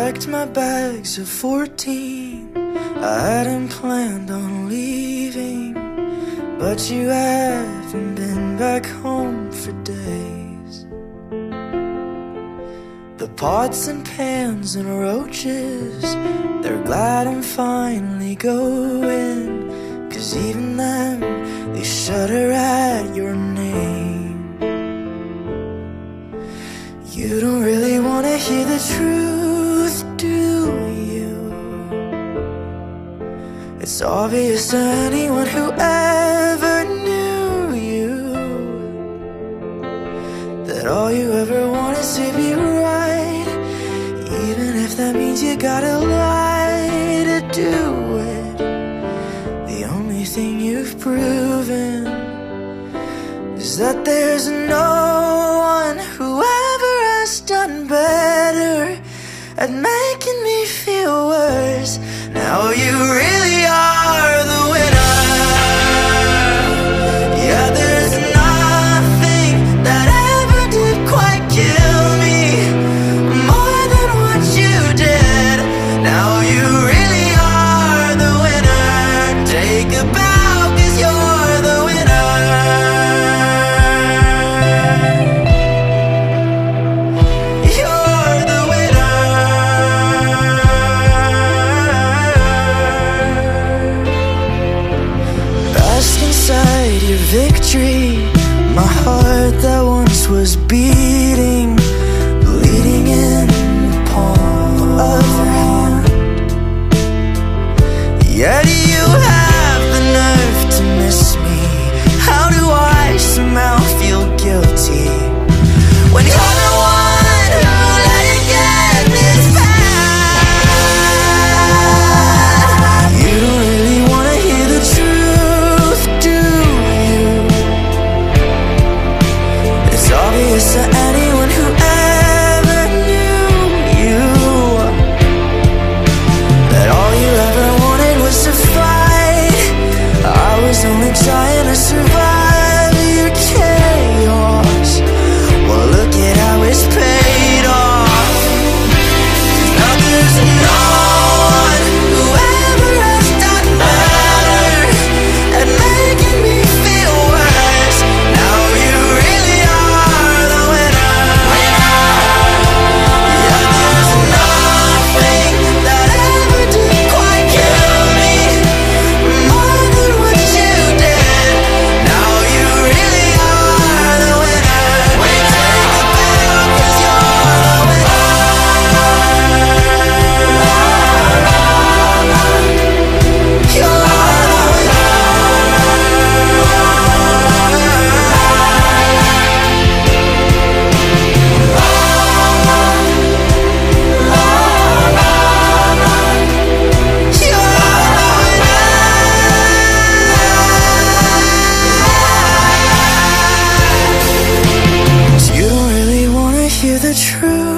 packed my bags at 14. I hadn't planned on leaving, but you haven't been back home for days. The pots and pans and roaches, they're glad I'm finally going, 'cause even them, they shudder at your name. You don't really wanna hear the truth, do you? It's obvious to anyone who ever knew you that all you ever want is to be right, even if that means you gotta lie to do it. The only thing you've proven is that there's no one who ever has done better at making me feel worse. Now you really are the winner. Yeah, there's nothing that ever did quite kill me more than what you did. Now you really are the winner. Take a bow, 'cause you're the winner. You're the winner. Bask inside your victory, my heart that once was beating, bleeding in the palm of your hand. Yet you have the nerve to miss me. How do I somehow feel guilty when you're the one who let it get this bad? You don't really wanna hear the truth, do you? It's obvious to anyone who ever knew you that all you ever wanted was to fight. I was only trying to survive your chaos. Well, look at how it's paid off. Now there's no one who ever has done better at making me feel worse. Now you really are the winner. Yeah, there's nothing that ever did quite kill me more than what you did. Now you really are the winner. Take the bow, 'cause you're the winner. You're the winner. You don't really wanna hear the truth.